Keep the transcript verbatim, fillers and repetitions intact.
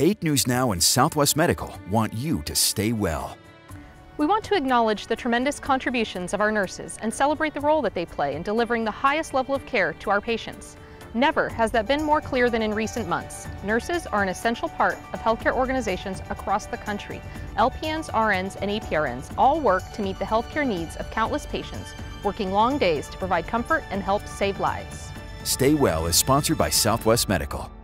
eight News Now and Southwest Medical want you to stay well. We want to acknowledge the tremendous contributions of our nurses and celebrate the role that they play in delivering the highest level of care to our patients. Never has that been more clear than in recent months. Nurses are an essential part of healthcare organizations across the country. L P Ns, R Ns, and A P R Ns all work to meet the healthcare needs of countless patients, working long days to provide comfort and help save lives. Stay Well is sponsored by Southwest Medical.